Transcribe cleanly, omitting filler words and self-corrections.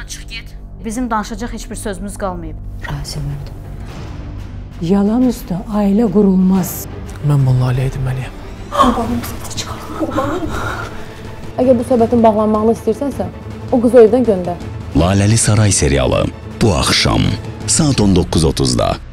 çıx get. Bizim danışacaq heç bir sözümüz qalmayıb. Razimədir. Yalan üstə ailə qurulmaz. Mən bununla ailə edinməliyəm. Babanın səsi çıxartma, babanın. Əgər bu söhbətin bağlanmağını istəyirsənsə, o qızı o evdən göndər. Laləli Saray serialı bu axşam saat 19:30-da.